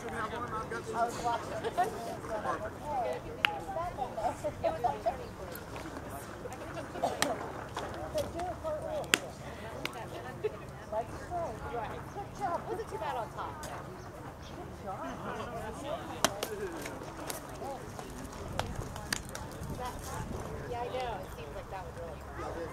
I was watching it. Perfect. Like so. Right. Good job. Wasn't too bad on top. Good job. Yeah, I know. It seems like that would really hurt.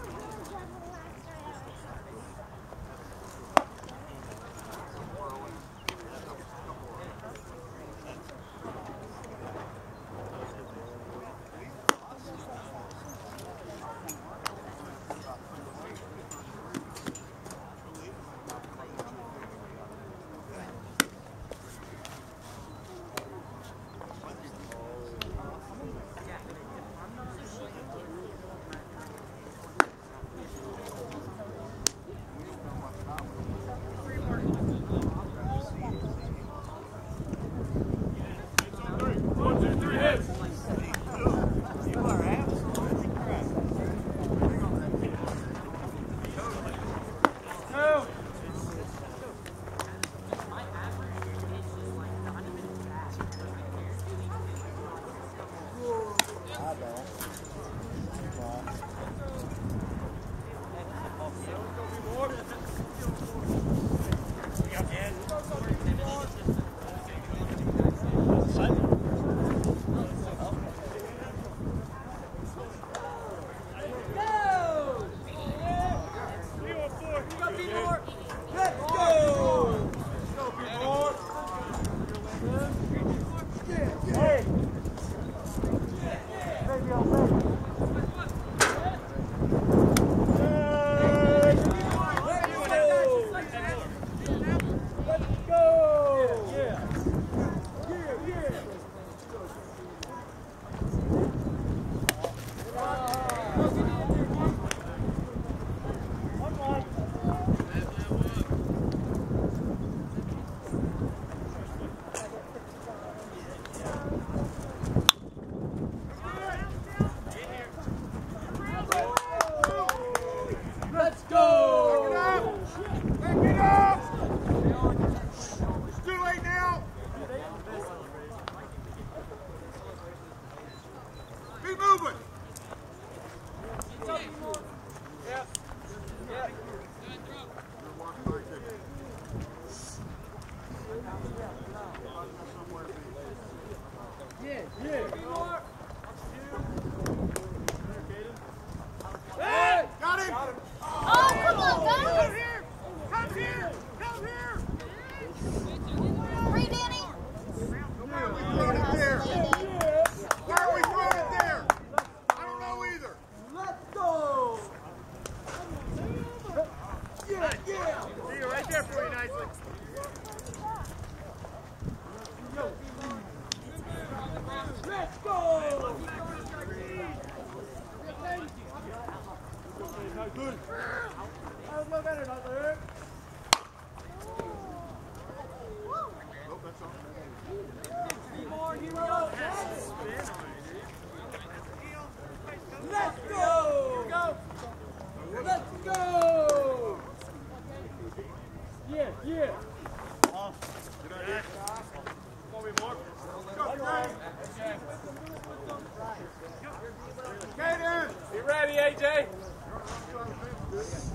Be ready, AJ.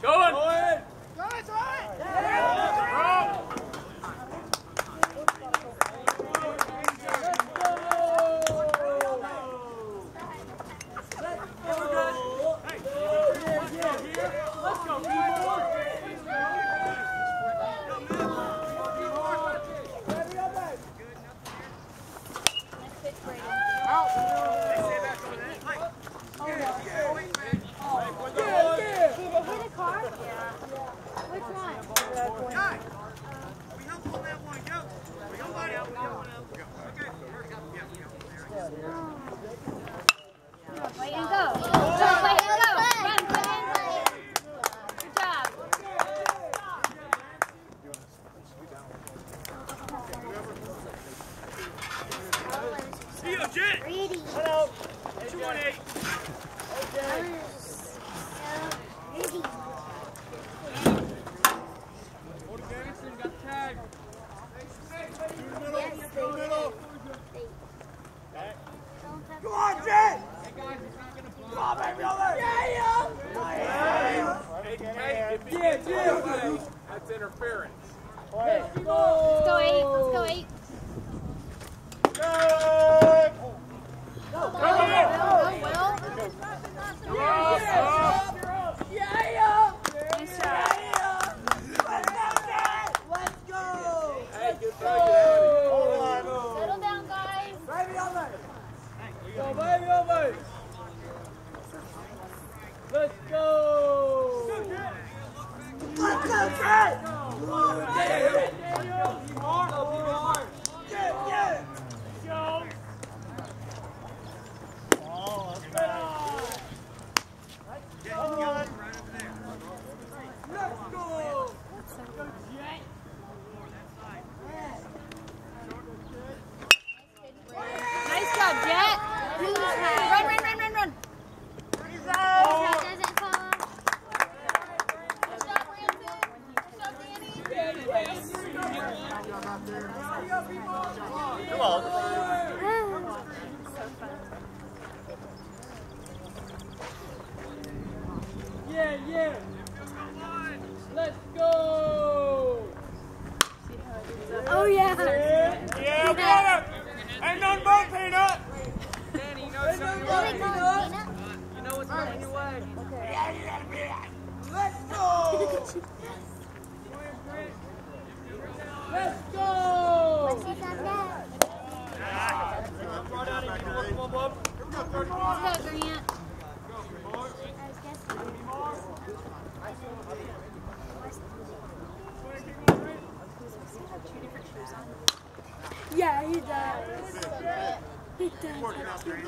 That's interference. Let's go 8. Let's go 8. Yeah, he does. He does.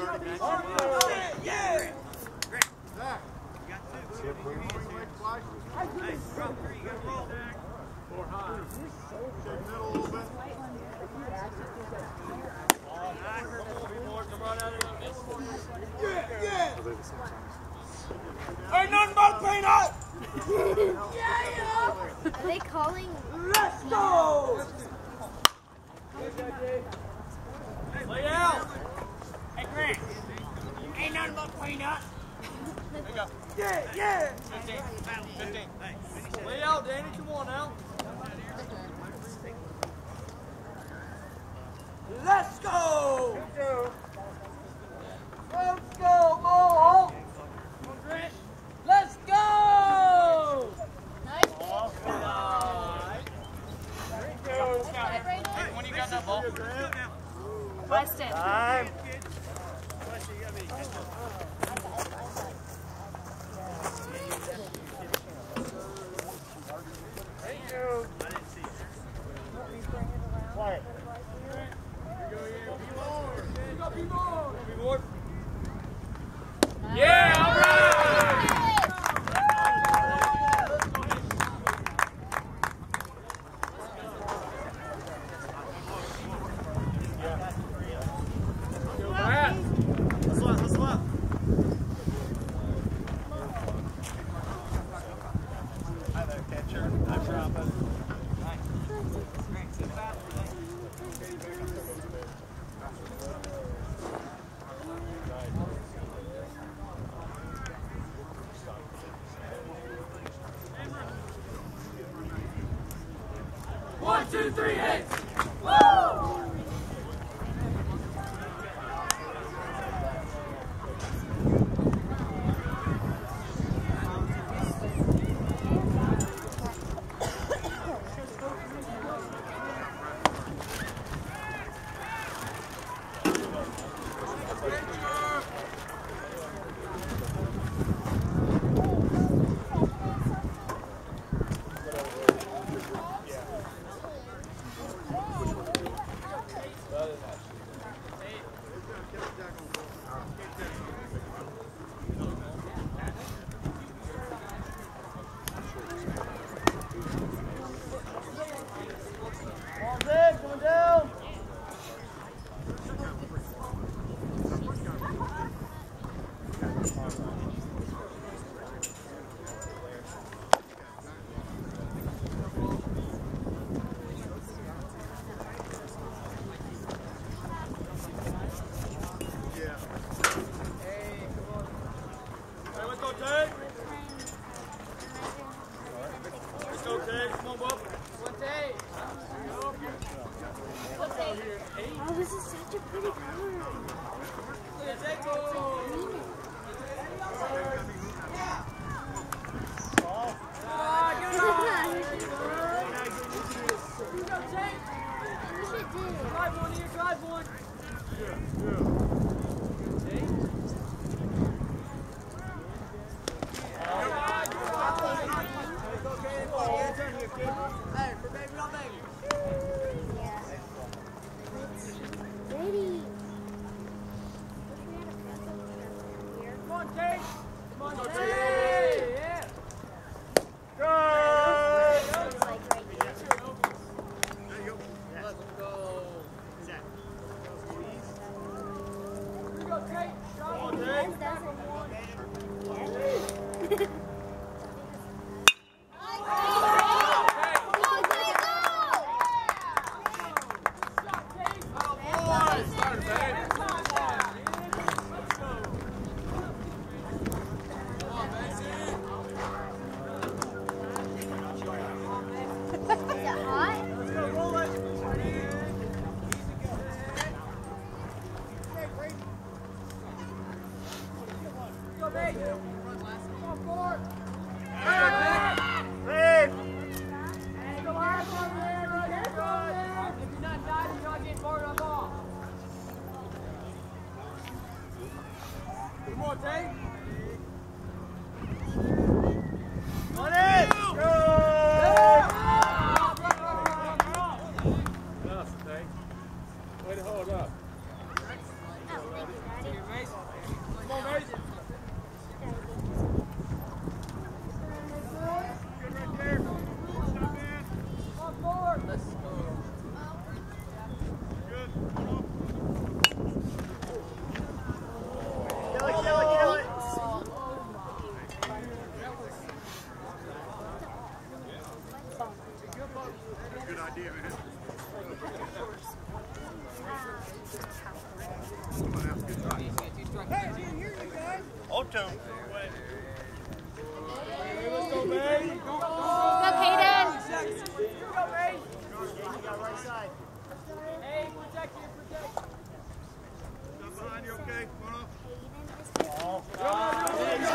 Yeah! Ain't nothing but peanut! Are they calling? Let's go! Lay out! Hey, Grant. Ain't nothing but peanut. There you go. Yeah! 15. Lay out, Danny. Come on now. Let's go! Let's go, Mohawk! Let's go! Nice. Hey, when you got that ball? Weston. Time. Thank you. Quiet. Yeah, all right! 2, 3, hit! Woo! Oh, this is such a pretty color. Drive one. Hey, for baby, not baby. Ready. Come on, Kate. Come on, Kate. Yeah. Good. It's like right here. There you go. Let's go. Zach. Here we go, Kate. Come on, Kate. Yes. Way to hold up. Come on, Mason. Good right there. Stop, man. Come on, forward. Let's go. Good. Kill it. Good idea, man. Hold two. Let's go, babe. Go, Kaden. go, babe. You got right side. Hey, protect you, protect. Stop behind you, okay? Come on.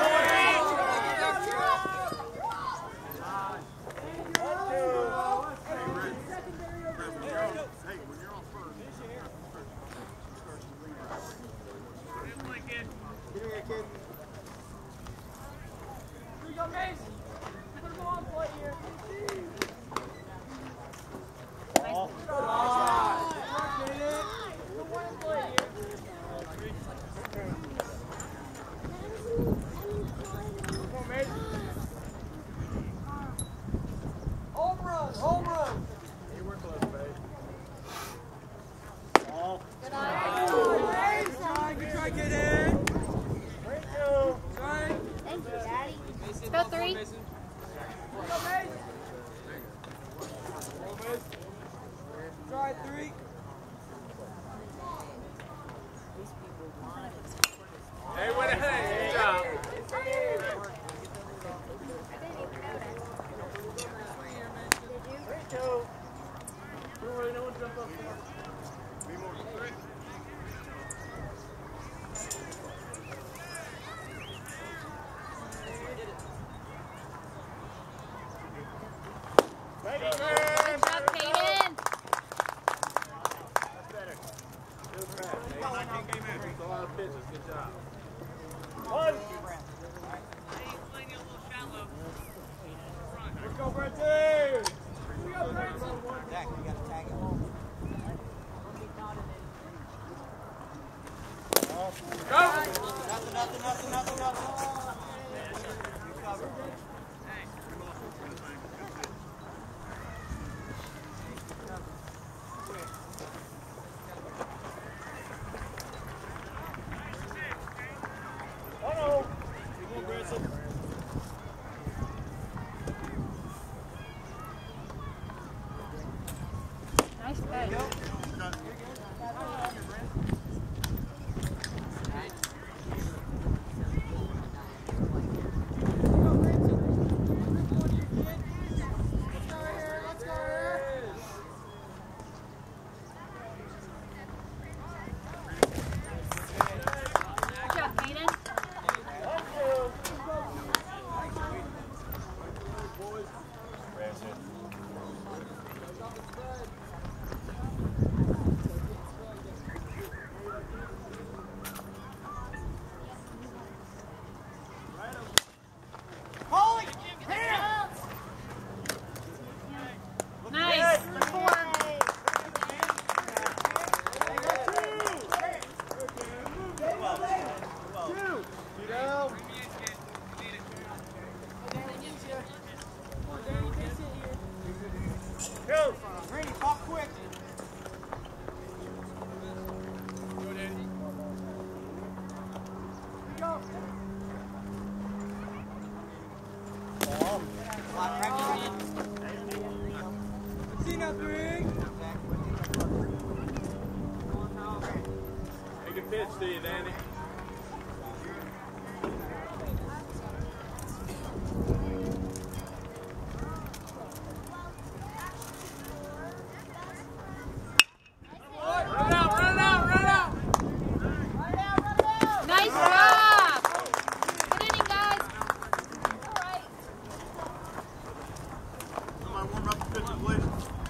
Hey, when you're on first, get in here, kid. Here we go, Mace. Put him on play here. Ball. Come on, Mace. Home run, home run. Hey, we're close, babe. Ball. Good eye. Good try, get in. Thank you. Try. Thank you, Daddy. Go 3. Try 3. Hey, what a hey. Good job. I didn't even know that. Did you? go, Brenty! Zach, you got to tag it home. Nothing. You cover. Nice play. Good job, Hayden. Nice. Four. Go! Randy, pop quick. Take a pitch to you, Danny. Nice job. Good inning, guys. All right. Somebody warm up the pitcher, please.